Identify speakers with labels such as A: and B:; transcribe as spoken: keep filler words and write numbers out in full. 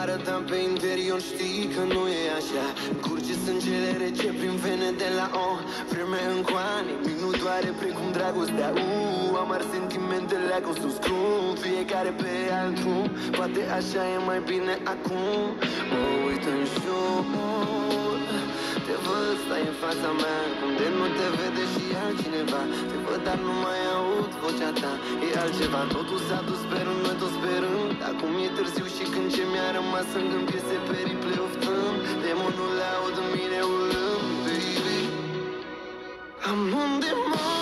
A: arăta pe interior, știi că nu e așa. Curge sângele rece prin vene de la o vreme în coane. Nu doare precum dragostea. uh, Am ars sentimentele, a costat scrum. Fiecare pe alt drum. Poate așa e mai bine acum. Mă uit în jur, te văd, stai în fața mea, cum de nu te vede și altcineva. Te văd, dar nu mai aud vocea ta. E altceva, totul s-a dus, sperând, noi tot sperând. Acum e târziu și când ce mi-a rămas în gând piese pe replay oftând. Demonul le aud în mine urlând, baby. Am un demon